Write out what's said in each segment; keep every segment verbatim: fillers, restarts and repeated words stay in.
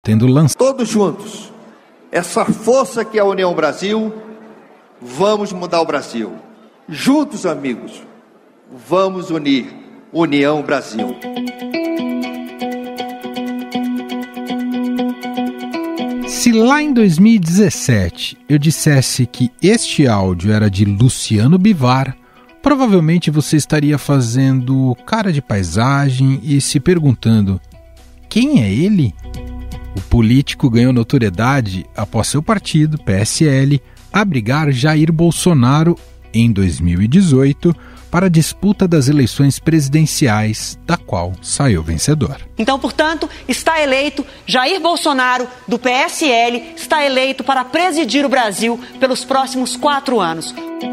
tendo lançado... Todos juntos, essa força que é a União Brasil, vamos mudar o Brasil. Juntos, amigos, vamos unir União Brasil. Se lá em dois mil e dezessete eu dissesse que este áudio era de Luciano Bivar, provavelmente você estaria fazendo cara de paisagem e se perguntando: quem é ele? O político ganhou notoriedade após seu partido, P S L, abrigar Jair Bolsonaro em dois mil e dezoito para a disputa das eleições presidenciais, da qual saiu vencedor. Então, portanto, está eleito Jair Bolsonaro, do P S L, está eleito para presidir o Brasil pelos próximos quatro anos.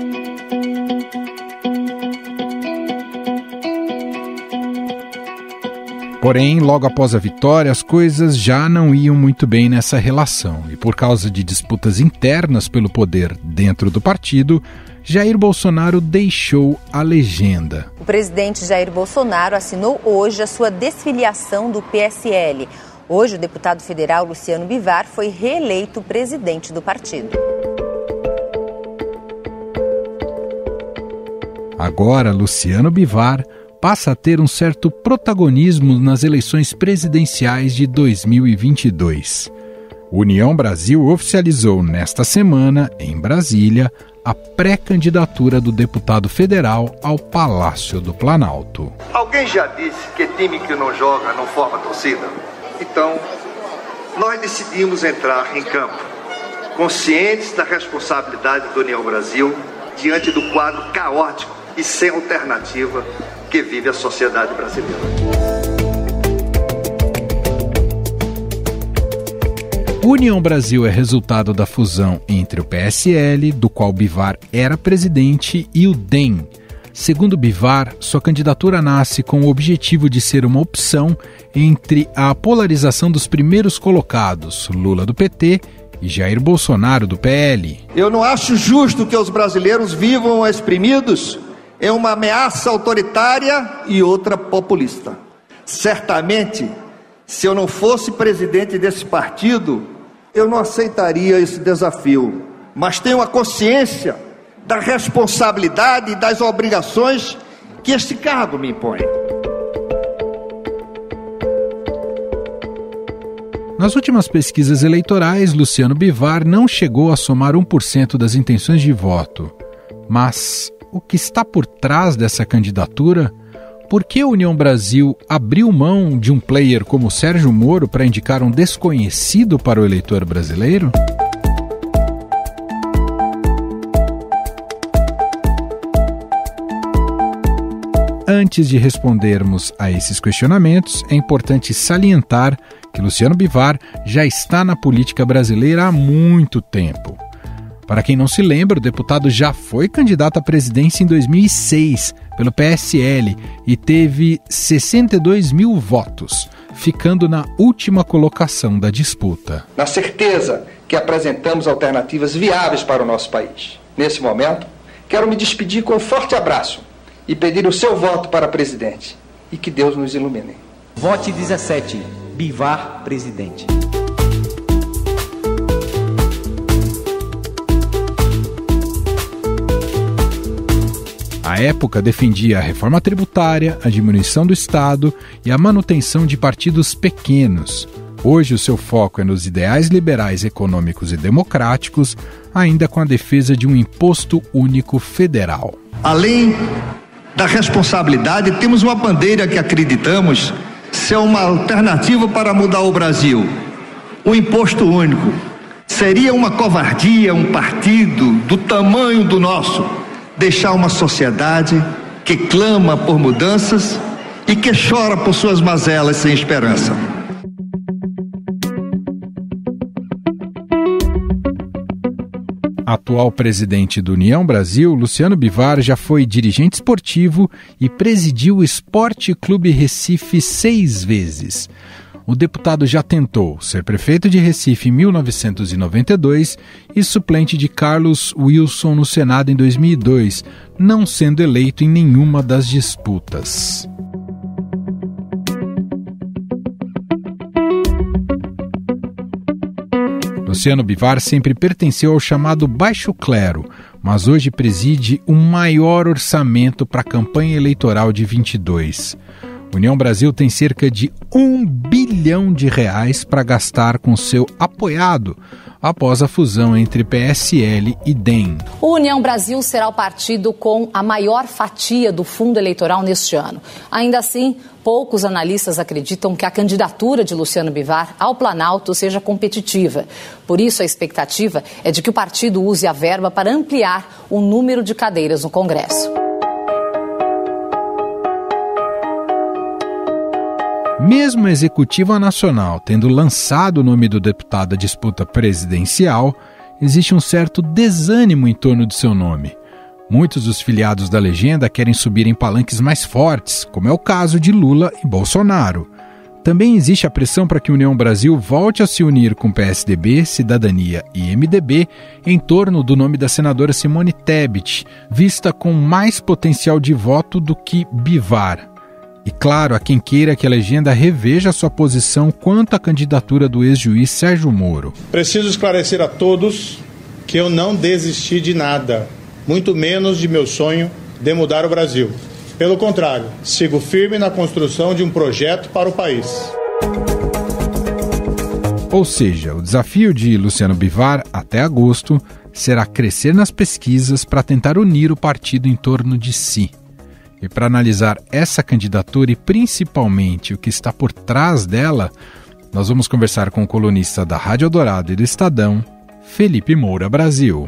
Porém, logo após a vitória, as coisas já não iam muito bem nessa relação. E por causa de disputas internas pelo poder dentro do partido, Jair Bolsonaro deixou a legenda. O presidente Jair Bolsonaro assinou hoje a sua desfiliação do P S L. Hoje, o deputado federal Luciano Bivar foi reeleito presidente do partido. Agora, Luciano Bivar passa a ter um certo protagonismo nas eleições presidenciais de dois mil e vinte e dois. União Brasil oficializou nesta semana, em Brasília, a pré-candidatura do deputado federal ao Palácio do Planalto. Alguém já disse que time que não joga não forma torcida? Então, nós decidimos entrar em campo, conscientes da responsabilidade da União Brasil diante do quadro caótico e sem alternativa que vive a sociedade brasileira. União Brasil é resultado da fusão entre o P S L, do qual Bivar era presidente, e o D E M. Segundo Bivar, sua candidatura nasce com o objetivo de ser uma opção entre a polarização dos primeiros colocados, Lula do P T e Jair Bolsonaro do P L. Eu não acho justo que os brasileiros vivam exprimidos em uma ameaça autoritária e outra populista. Certamente, se eu não fosse presidente desse partido, eu não aceitaria esse desafio, mas tenho a consciência da responsabilidade e das obrigações que este cargo me impõe. Nas últimas pesquisas eleitorais, Luciano Bivar não chegou a somar um por cento das intenções de voto. Mas o que está por trás dessa candidatura? Por que a União Brasil abriu mão de um player como Sérgio Moro para indicar um desconhecido para o eleitor brasileiro? Antes de respondermos a esses questionamentos, é importante salientar que Luciano Bivar já está na política brasileira há muito tempo. Para quem não se lembra, o deputado já foi candidato à presidência em dois mil e seis pelo P S L e teve sessenta e dois mil votos, ficando na última colocação da disputa. Na certeza que apresentamos alternativas viáveis para o nosso país. Nesse momento, quero me despedir com um forte abraço e pedir o seu voto para presidente. E que Deus nos ilumine. Vote dezessete. Bivar, presidente. À época, defendia a reforma tributária, a diminuição do Estado e a manutenção de partidos pequenos. Hoje, o seu foco é nos ideais liberais econômicos e democráticos, ainda com a defesa de um imposto único federal. Além da responsabilidade, temos uma bandeira que acreditamos ser uma alternativa para mudar o Brasil. O imposto único. Seria uma covardia um partido do tamanho do nosso deixar uma sociedade que clama por mudanças e que chora por suas mazelas sem esperança. Atual presidente do União Brasil, Luciano Bivar já foi dirigente esportivo e presidiu o Esporte Clube Recife seis vezes. O deputado já tentou ser prefeito de Recife em mil novecentos e noventa e dois e suplente de Carlos Wilson no Senado em dois mil e dois, não sendo eleito em nenhuma das disputas. Luciano Bivar sempre pertenceu ao chamado baixo clero, mas hoje preside o maior orçamento para a campanha eleitoral de vinte e dois. União Brasil tem cerca de um bilhão de reais para gastar com seu apoiado após a fusão entre P S L e D E M. O União Brasil será o partido com a maior fatia do fundo eleitoral neste ano. Ainda assim, poucos analistas acreditam que a candidatura de Luciano Bivar ao Planalto seja competitiva. Por isso, a expectativa é de que o partido use a verba para ampliar o número de cadeiras no Congresso. Mesmo a Executiva Nacional tendo lançado o nome do deputado à disputa presidencial, existe um certo desânimo em torno de seu nome. Muitos dos filiados da legenda querem subir em palanques mais fortes, como é o caso de Lula e Bolsonaro. Também existe a pressão para que a União Brasil volte a se unir com P S D B, Cidadania e M D B em torno do nome da senadora Simone Tebet, vista com mais potencial de voto do que Bivar. E claro, a quem queira que a legenda reveja sua posição quanto à candidatura do ex-juiz Sérgio Moro. Preciso esclarecer a todos que eu não desisti de nada, muito menos de meu sonho de mudar o Brasil. Pelo contrário, sigo firme na construção de um projeto para o país. Ou seja, o desafio de Luciano Bivar, até agosto, será crescer nas pesquisas para tentar unir o partido em torno de si. E para analisar essa candidatura e principalmente o que está por trás dela, nós vamos conversar com o colunista da Rádio Eldorado e do Estadão, Felipe Moura Brasil.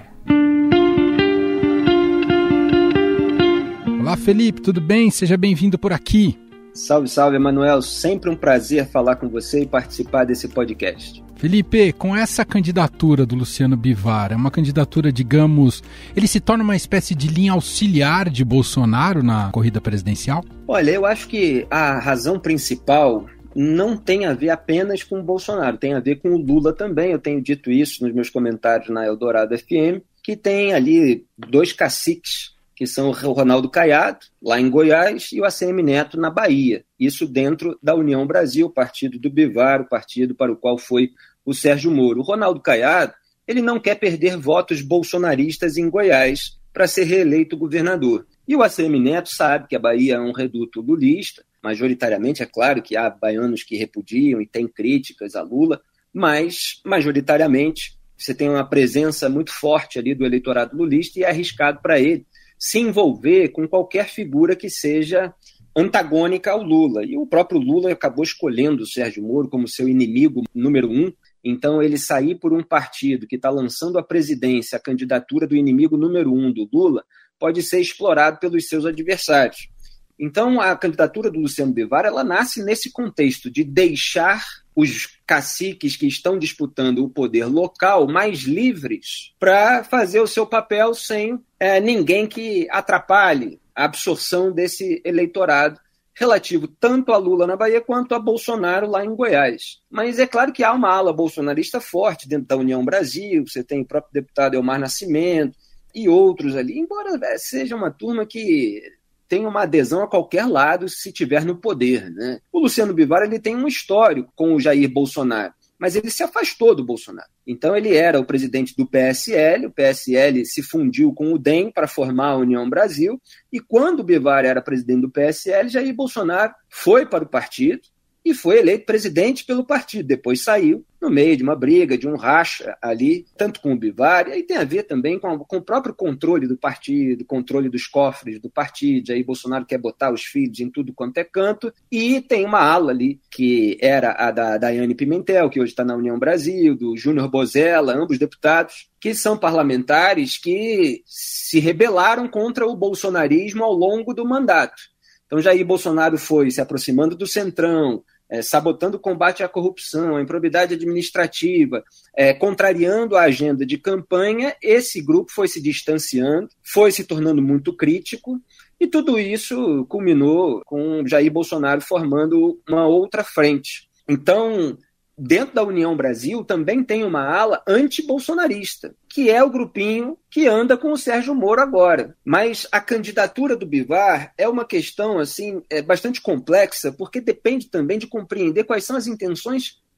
Olá, Felipe, tudo bem? Seja bem-vindo por aqui. Salve, salve, Emanuel. Sempre um prazer falar com você e participar desse podcast. Felipe, com essa candidatura do Luciano Bivar, é uma candidatura, digamos, ele se torna uma espécie de linha auxiliar de Bolsonaro na corrida presidencial? Olha, eu acho que a razão principal não tem a ver apenas com o Bolsonaro, tem a ver com o Lula também. Eu tenho dito isso nos meus comentários na Eldorado F M, que tem ali dois caciques, que são o Ronaldo Caiado, lá em Goiás, e o A C M Neto, na Bahia. Isso dentro da União Brasil, o partido do Bivar, o partido para o qual foi o Sérgio Moro. O Ronaldo Caiado, ele não quer perder votos bolsonaristas em Goiás para ser reeleito governador. E o A C M Neto sabe que a Bahia é um reduto lulista, majoritariamente, é claro que há baianos que repudiam e têm críticas a Lula, mas, majoritariamente, você tem uma presença muito forte ali do eleitorado lulista e é arriscado para ele se envolver com qualquer figura que seja antagônica ao Lula. E o próprio Lula acabou escolhendo o Sérgio Moro como seu inimigo número um. Então, ele sair por um partido que está lançando à presidência a candidatura do inimigo número um do Lula pode ser explorado pelos seus adversários. Então, a candidatura do Luciano Bivar, ela nasce nesse contexto de deixar os caciques que estão disputando o poder local mais livres para fazer o seu papel sem é, ninguém que atrapalhe a absorção desse eleitorado relativo tanto a Lula na Bahia quanto a Bolsonaro lá em Goiás. Mas é claro que há uma ala bolsonarista forte dentro da União Brasil, você tem o próprio deputado Elmar Nascimento e outros ali, embora seja uma turma que tem uma adesão a qualquer lado se estiver no poder, né? O Luciano Bivar, ele tem um histórico com o Jair Bolsonaro, mas ele se afastou do Bolsonaro. Então ele era o presidente do P S L, o P S L se fundiu com o D E M para formar a União Brasil, e quando o Bivar era presidente do P S L, Jair Bolsonaro foi para o partido e foi eleito presidente pelo partido. Depois saiu no meio de uma briga, de um racha ali, tanto com o Bivar, e aí tem a ver também com, a, com o próprio controle do partido, controle dos cofres do partido. Aí Bolsonaro quer botar os filhos em tudo quanto é canto, e tem uma ala ali, que era a da Daiane Pimentel, que hoje está na União Brasil, do Júnior Bozella, ambos deputados, que são parlamentares que se rebelaram contra o bolsonarismo ao longo do mandato. Então Jair Bolsonaro foi se aproximando do Centrão, É, sabotando o combate à corrupção, à improbidade administrativa, é, contrariando a agenda de campanha. Esse grupo foi se distanciando, foi se tornando muito crítico, e tudo isso culminou com Jair Bolsonaro formando uma outra frente. Então, dentro da União Brasil também tem uma ala anti-bolsonarista, que é o grupinho que anda com o Sérgio Moro agora. Mas a candidatura do Bivar é uma questão assim, é bastante complexa, porque depende também de compreender quais são as intenções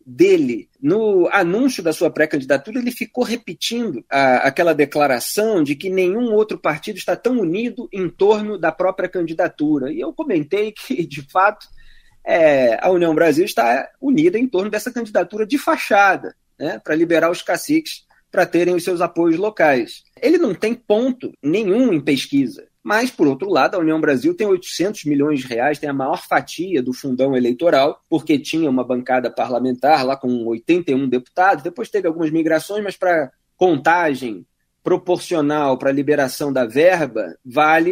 dele. No anúncio da sua pré-candidatura, ele ficou repetindo a, aquela declaração de que nenhum outro partido está tão unido em torno da própria candidatura. E eu comentei que, de fato, é, a União Brasil está unida em torno dessa candidatura de fachada, né, para liberar os caciques para terem os seus apoios locais. Ele não tem ponto nenhum em pesquisa. Mas, por outro lado, a União Brasil tem oitocentos milhões de reais, tem a maior fatia do fundão eleitoral, porque tinha uma bancada parlamentar lá com oitenta e um deputados, depois teve algumas migrações, mas para contagem proporcional para a liberação da verba, vale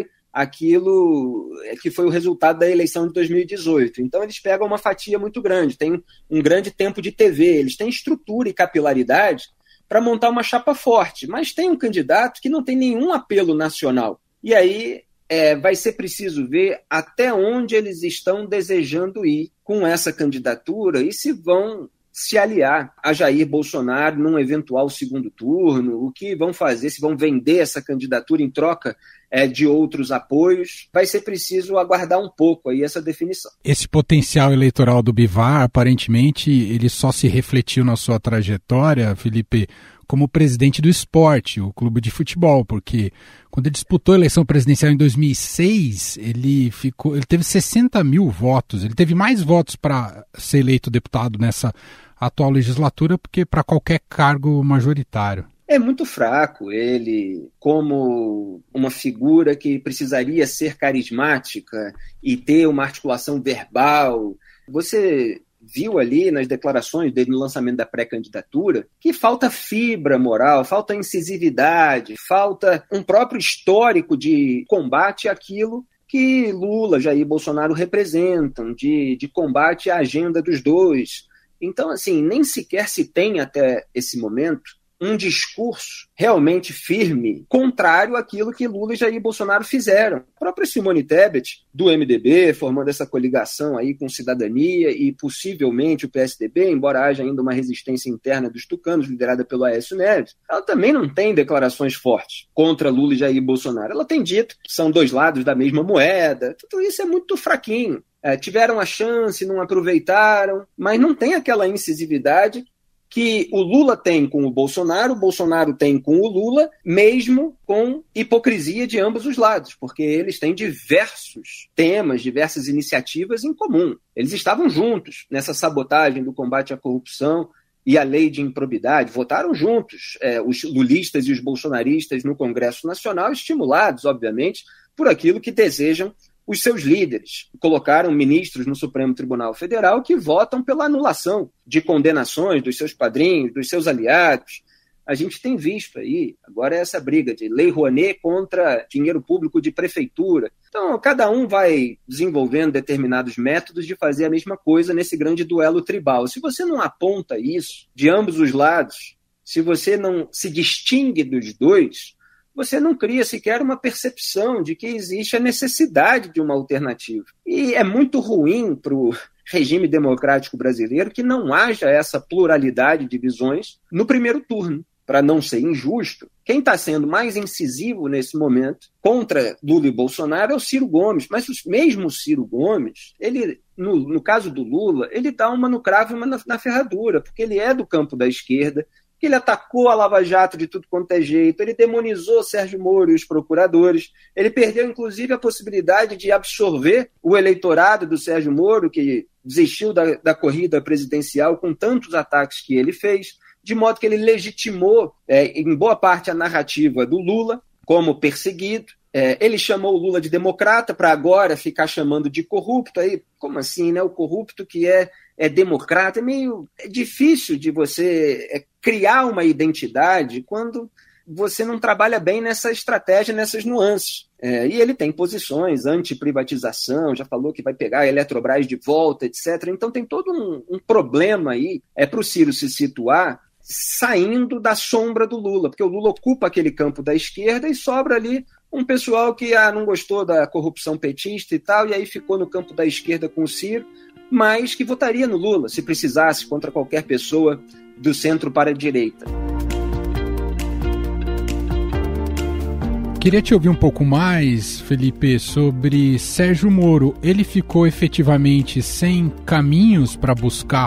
aquilo que foi o resultado da eleição de dois mil e dezoito. Então, eles pegam uma fatia muito grande, tem um grande tempo de T V, eles têm estrutura e capilaridade para montar uma chapa forte, mas tem um candidato que não tem nenhum apelo nacional. E aí é, vai ser preciso ver até onde eles estão desejando ir com essa candidatura e se vão se aliar a Jair Bolsonaro num eventual segundo turno, o que vão fazer, se vão vender essa candidatura em troca é, de outros apoios. Vai ser preciso aguardar um pouco aí essa definição. Esse potencial eleitoral do Bivar, aparentemente, ele só se refletiu na sua trajetória, Felipe, como presidente do Sport, o clube de futebol, porque quando ele disputou a eleição presidencial em dois mil e seis, ele, ficou, ele teve sessenta mil votos, ele teve mais votos para ser eleito deputado nessa atual legislatura do que para qualquer cargo majoritário. É muito fraco ele, como uma figura que precisaria ser carismática e ter uma articulação verbal. Você viu ali nas declarações dele no lançamento da pré-candidatura que falta fibra moral, falta incisividade, falta um próprio histórico de combate àquilo que Lula, Jair Bolsonaro representam, de, de combate à agenda dos dois. Então, assim, nem sequer se tem até esse momento um discurso realmente firme, contrário àquilo que Lula e Jair Bolsonaro fizeram. A própria Simone Tebet, do M D B, formando essa coligação aí com Cidadania e possivelmente o P S D B, embora haja ainda uma resistência interna dos tucanos, liderada pelo Aécio Neves, ela também não tem declarações fortes contra Lula e Jair Bolsonaro. Ela tem dito que são dois lados da mesma moeda. Tudo isso é muito fraquinho. É, tiveram a chance, não aproveitaram, mas não tem aquela incisividade que o Lula tem com o Bolsonaro, o Bolsonaro tem com o Lula, mesmo com hipocrisia de ambos os lados, porque eles têm diversos temas, diversas iniciativas em comum. Eles estavam juntos nessa sabotagem do combate à corrupção e à lei de improbidade, votaram juntos, é, os lulistas e os bolsonaristas no Congresso Nacional, estimulados, obviamente, por aquilo que desejam os seus líderes. Colocaram ministros no Supremo Tribunal Federal que votam pela anulação de condenações dos seus padrinhos, dos seus aliados. A gente tem visto aí, agora é essa briga de Lei Rouanet contra dinheiro público de prefeitura. Então, cada um vai desenvolvendo determinados métodos de fazer a mesma coisa nesse grande duelo tribal. Se você não aponta isso de ambos os lados, se você não se distingue dos dois, você não cria sequer uma percepção de que existe a necessidade de uma alternativa. E é muito ruim para o regime democrático brasileiro que não haja essa pluralidade de visões no primeiro turno. Para não ser injusto, quem está sendo mais incisivo nesse momento contra Lula e Bolsonaro é o Ciro Gomes. Mas mesmo o Ciro Gomes, ele, no, no caso do Lula, ele dá uma no cravo e uma na, na ferradura, porque ele é do campo da esquerda, que ele atacou a Lava Jato de tudo quanto é jeito, ele demonizou Sérgio Moro e os procuradores, ele perdeu, inclusive, a possibilidade de absorver o eleitorado do Sérgio Moro, que desistiu da, da corrida presidencial com tantos ataques que ele fez, de modo que ele legitimou, é, em boa parte, a narrativa do Lula como perseguido. É, ele chamou o Lula de democrata para agora ficar chamando de corrupto. Aí, como assim, né? O corrupto que é, é democrata é meio é difícil de você é, criar uma identidade quando você não trabalha bem nessa estratégia, nessas nuances. É, e ele tem posições anti-privatização, já falou que vai pegar a Eletrobras de volta, etcétera. Então tem todo um, um problema aí é, para o Ciro se situar saindo da sombra do Lula, porque o Lula ocupa aquele campo da esquerda e sobra ali um pessoal que ah, não gostou da corrupção petista e tal, e aí ficou no campo da esquerda com o Ciro, mas que votaria no Lula, se precisasse, contra qualquer pessoa do centro para a direita. Queria te ouvir um pouco mais, Felipe, sobre Sérgio Moro. Ele ficou efetivamente sem caminhos para buscar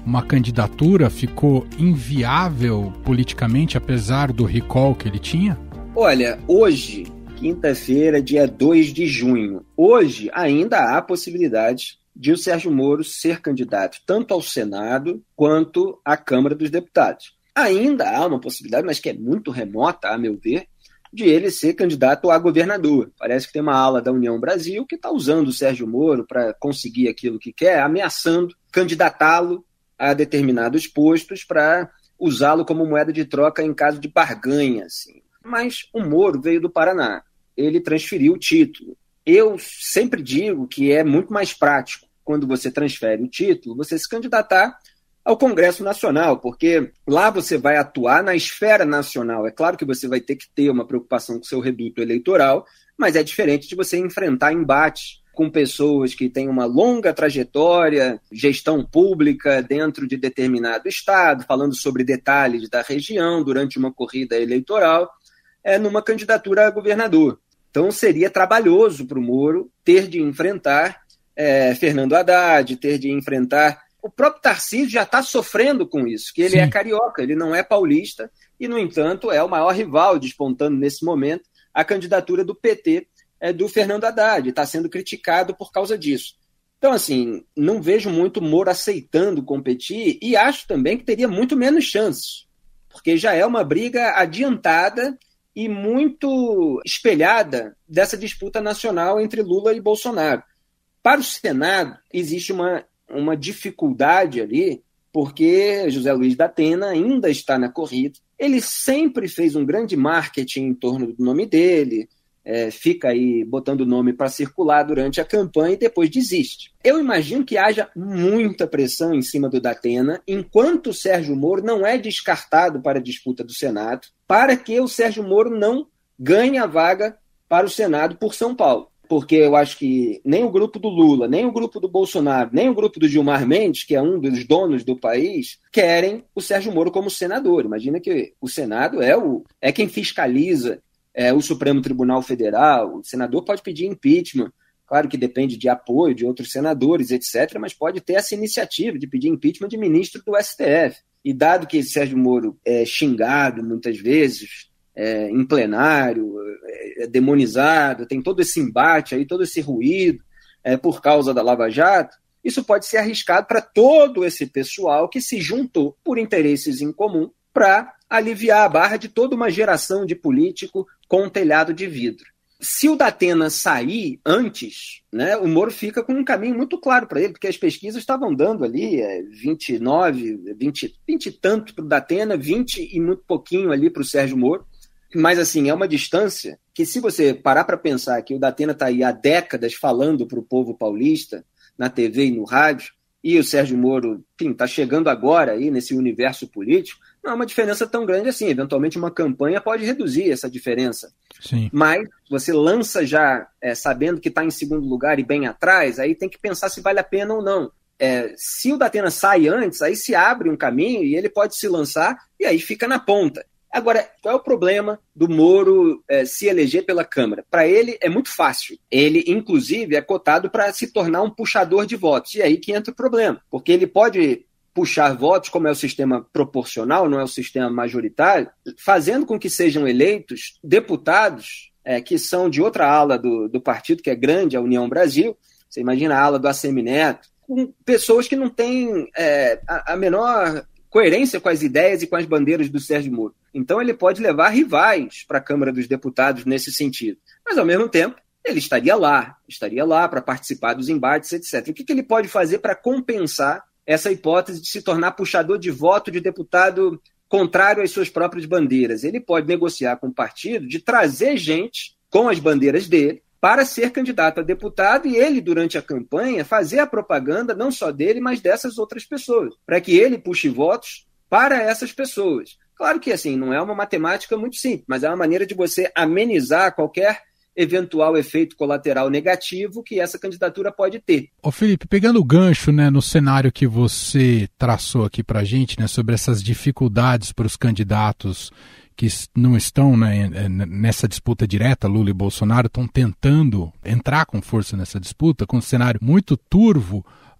uma candidatura ficou inviável politicamente, apesar do recall que ele tinha? Olha, hoje, quinta-feira, dia dois de junho, hoje ainda há possibilidade de o Sérgio Moro ser candidato tanto ao Senado quanto à Câmara dos Deputados. Ainda há uma possibilidade, mas que é muito remota, a meu ver, de ele ser candidato a governador. Parece que tem uma ala da União Brasil que está usando o Sérgio Moro para conseguir aquilo que quer, ameaçando candidatá-lo a determinados postos para usá-lo como moeda de troca em caso de barganha. Assim. Mas o Moro veio do Paraná, ele transferiu o título. Eu sempre digo que é muito mais prático, quando você transfere o título, você se candidatar ao Congresso Nacional, porque lá você vai atuar na esfera nacional. É claro que você vai ter que ter uma preocupação com o seu reduto eleitoral, mas é diferente de você enfrentar embates com pessoas que têm uma longa trajetória, gestão pública dentro de determinado estado, falando sobre detalhes da região durante uma corrida eleitoral, é, numa candidatura a governador. Então seria trabalhoso para o Moro ter de enfrentar é, Fernando Haddad, ter de enfrentar... O próprio Tarcísio já está sofrendo com isso, que ele Sim. é carioca, ele não é paulista, e, no entanto, é o maior rival despontando nesse momento a candidatura do P T é, do Fernando Haddad, está sendo criticado por causa disso. Então, assim, não vejo muito o Moro aceitando competir e acho também que teria muito menos chances, porque já é uma briga adiantada e muito espelhada dessa disputa nacional entre Lula e Bolsonaro. Para o Senado, existe uma uma dificuldade ali, porque José Luiz da Atena ainda está na corrida. Ele sempre fez um grande marketing em torno do nome dele, é, fica aí botando o nome para circular durante a campanha e depois desiste. Eu imagino que haja muita pressão em cima do da Atena, enquanto o Sérgio Moro não é descartado para a disputa do Senado, para que o Sérgio Moro não ganhe a vaga para o Senado por São Paulo. Porque eu acho que nem o grupo do Lula, nem o grupo do Bolsonaro, nem o grupo do Gilmar Mendes, que é um dos donos do país, querem o Sérgio Moro como senador. Imagina que o Senado é, o, é quem fiscaliza é, o Supremo Tribunal Federal. O senador pode pedir impeachment, claro que depende de apoio de outros senadores, etcétera, mas pode ter essa iniciativa de pedir impeachment de ministro do S T F. E dado que Sérgio Moro é xingado muitas vezes... É, em plenário, é, demonizado, tem todo esse embate, aí, todo esse ruído é, por causa da Lava Jato, isso pode ser arriscado para todo esse pessoal que se juntou por interesses em comum para aliviar a barra de toda uma geração de político com um telhado de vidro. Se o da Atena sair antes, né, o Moro fica com um caminho muito claro para ele, porque as pesquisas estavam dando ali é, vinte e nove, vinte, vinte e tanto para o da Atena, vinte e muito pouquinho ali para o Sérgio Moro. Mas, assim, é uma distância que, se você parar para pensar que o da Atena está aí há décadas falando para o povo paulista, na T V e no rádio, e o Sérgio Moro está chegando agora aí nesse universo político, não é uma diferença tão grande assim. Eventualmente, uma campanha pode reduzir essa diferença. Sim. Mas você lança já é, sabendo que está em segundo lugar e bem atrás, aí tem que pensar se vale a pena ou não. É, se o da Atena sai antes, aí se abre um caminho e ele pode se lançar e aí fica na ponta. Agora, qual é o problema do Moro é, se eleger pela Câmara? Para ele é muito fácil. Ele, inclusive, é cotado para se tornar um puxador de votos. E aí que entra o problema. Porque ele pode puxar votos, como é o sistema proporcional, não é o sistema majoritário, fazendo com que sejam eleitos deputados é, que são de outra ala do, do partido, que é grande, a União Brasil. Você imagina a ala do Assemineto, com pessoas que não têm é, a, a menor coerência com as ideias e com as bandeiras do Sérgio Moro. Então ele pode levar rivais para a Câmara dos Deputados nesse sentido. Mas, ao mesmo tempo, ele estaria lá, estaria lá para participar dos embates, etcétera. O que, que ele pode fazer para compensar essa hipótese de se tornar puxador de voto de deputado contrário às suas próprias bandeiras? Ele pode negociar com o partido de trazer gente com as bandeiras dele para ser candidato a deputado e ele, durante a campanha, fazer a propaganda não só dele, mas dessas outras pessoas, para que ele puxe votos para essas pessoas. Claro que, assim, não é uma matemática muito simples, mas é uma maneira de você amenizar qualquer eventual efeito colateral negativo que essa candidatura pode ter. Ô Felipe, pegando o gancho, né, no cenário que você traçou aqui para a gente, né, sobre essas dificuldades para os candidatos que não estão, né, nessa disputa direta, Lula e Bolsonaro, estão tentando entrar com força nessa disputa, com um cenário muito turvo.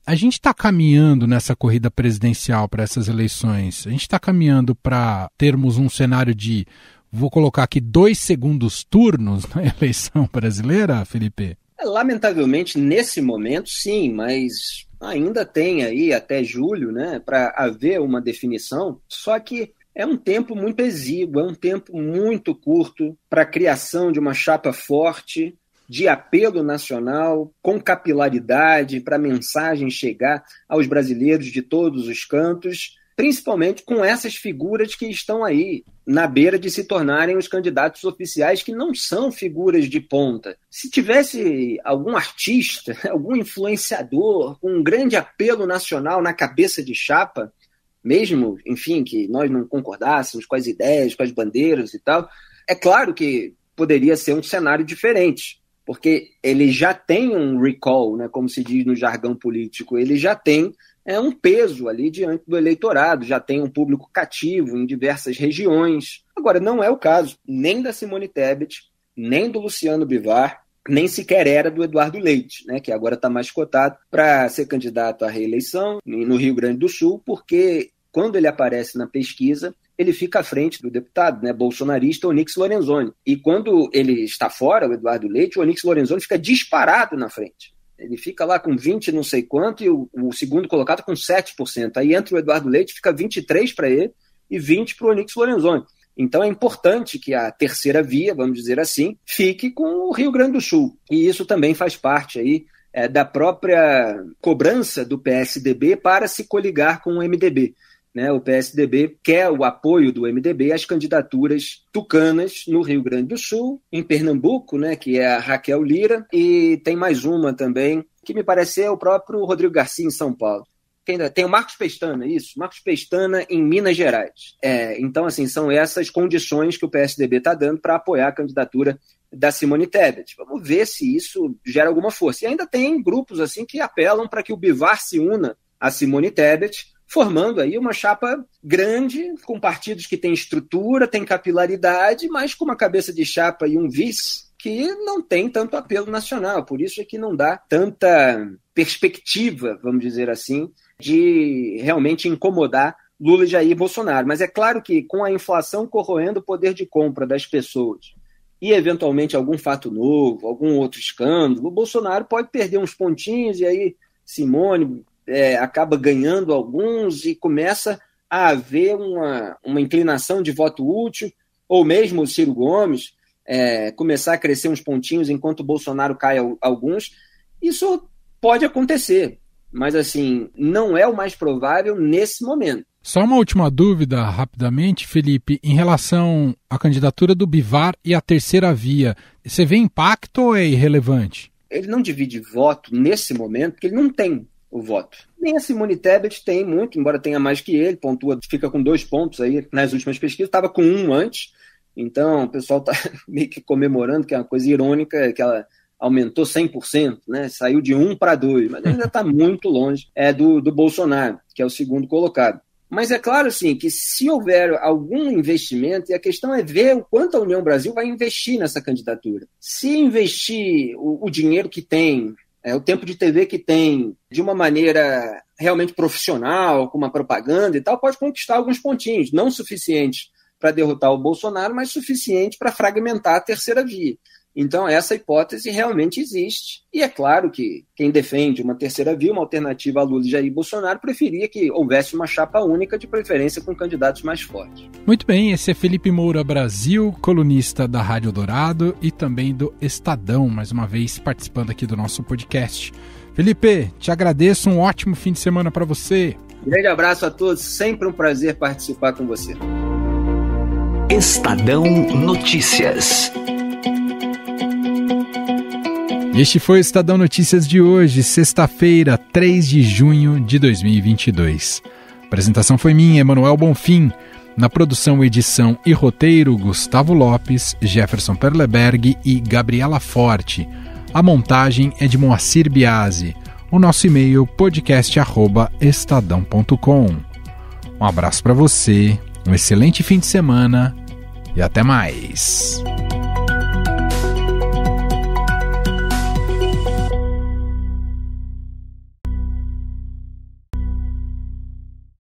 a gente está caminhando nessa corrida presidencial para essas eleições, a gente está caminhando para termos um cenário de, vou colocar aqui, dois segundos turnos na eleição brasileira, Felipe? Lamentavelmente, nesse momento, sim, mas ainda tem aí até julho, né, para haver uma definição, só que é um tempo muito exíguo, é um tempo muito curto para a criação de uma chapa forte, de apelo nacional, com capilaridade, para a mensagem chegar aos brasileiros de todos os cantos, principalmente com essas figuras que estão aí na beira de se tornarem os candidatos oficiais, que não são figuras de ponta. Se tivesse algum artista, algum influenciador, com um grande apelo nacional na cabeça de chapa, mesmo, enfim, que nós não concordássemos com as ideias, com as bandeiras e tal, é claro que poderia ser um cenário diferente, porque ele já tem um recall, né, como se diz no jargão político, ele já tem é, um peso ali diante do eleitorado, já tem um público cativo em diversas regiões. Agora, não é o caso nem da Simone Tebet, nem do Luciano Bivar, nem sequer era do Eduardo Leite, né, que agora está mais cotado para ser candidato à reeleição no Rio Grande do Sul, porque quando ele aparece na pesquisa, ele fica à frente do deputado, né, bolsonarista Onyx Lorenzoni. E quando ele está fora, o Eduardo Leite, o Onyx Lorenzoni fica disparado na frente. Ele fica lá com vinte não sei quanto e o, o segundo colocado com sete por cento. Aí entra o Eduardo Leite, fica vinte e três para ele e vinte para o Onyx Lorenzoni. Então é importante que a terceira via, vamos dizer assim, fique com o Rio Grande do Sul. E isso também faz parte aí, é, da própria cobrança do P S D B para se coligar com o M D B. Né, o P S D B quer o apoio do M D B às candidaturas tucanas no Rio Grande do Sul, em Pernambuco, né, que é a Raquel Lira, e tem mais uma também, que me parece é o próprio Rodrigo Garcia em São Paulo. Tem o Marcos Pestana, isso, Marcos Pestana em Minas Gerais. É, então, assim, são essas condições que o P S D B está dando para apoiar a candidatura da Simone Tebet. Vamos ver se isso gera alguma força. E ainda tem grupos assim que apelam para que o Bivar se una a Simone Tebet, formando aí uma chapa grande, com partidos que têm estrutura, têm capilaridade, mas com uma cabeça de chapa e um vice que não tem tanto apelo nacional. Por isso é que não dá tanta perspectiva, vamos dizer assim, de realmente incomodar Lula e Jair Bolsonaro. Mas é claro que com a inflação corroendo o poder de compra das pessoas e, eventualmente, algum fato novo, algum outro escândalo, o Bolsonaro pode perder uns pontinhos e aí Simone... É, acaba ganhando alguns e começa a haver uma, uma inclinação de voto útil, ou mesmo o Ciro Gomes é, começar a crescer uns pontinhos enquanto o Bolsonaro cai alguns. Isso pode acontecer, mas assim, não é o mais provável nesse momento. Só uma última dúvida, rapidamente, Felipe, em relação à candidatura do Bivar e à terceira via, você vê impacto ou é irrelevante? Ele não divide voto nesse momento, porque ele não tem o voto. Nem a Simone Tebet tem muito, embora tenha mais que ele, pontua, fica com dois pontos aí nas últimas pesquisas, estava com um antes, então o pessoal está meio que comemorando, que é uma coisa irônica, que ela aumentou cem por cento, né? Saiu de um para dois, mas ainda está muito longe é, do, do Bolsonaro, que é o segundo colocado. Mas é claro, assim, que se houver algum investimento, e a questão é ver o quanto a União Brasil vai investir nessa candidatura. Se investir o, o dinheiro que tem, É, o tempo de T V que tem, de uma maneira realmente profissional, com uma propaganda e tal, pode conquistar alguns pontinhos, não suficientes para derrotar o Bolsonaro, mas suficiente para fragmentar a terceira via. Então, essa hipótese realmente existe. E é claro que quem defende uma terceira via, uma alternativa a Lula e Jair Bolsonaro, preferia que houvesse uma chapa única, de preferência com candidatos mais fortes. Muito bem, esse é Felipe Moura Brasil, colunista da Rádio Dourado e também do Estadão, mais uma vez participando aqui do nosso podcast. Felipe, te agradeço, um ótimo fim de semana para você. Um grande abraço a todos, sempre um prazer participar com você. Estadão Notícias. Este foi o Estadão Notícias de hoje, sexta-feira, três de junho de dois mil e vinte e dois. A apresentação foi minha, Emanuel Bonfim. Na produção, edição e roteiro, Gustavo Lopes, Jefferson Perleberg e Gabriela Forte. A montagem é de Moacir Biasi. O nosso e-mail, podcast arroba estadão ponto com. Um abraço para você, um excelente fim de semana e até mais.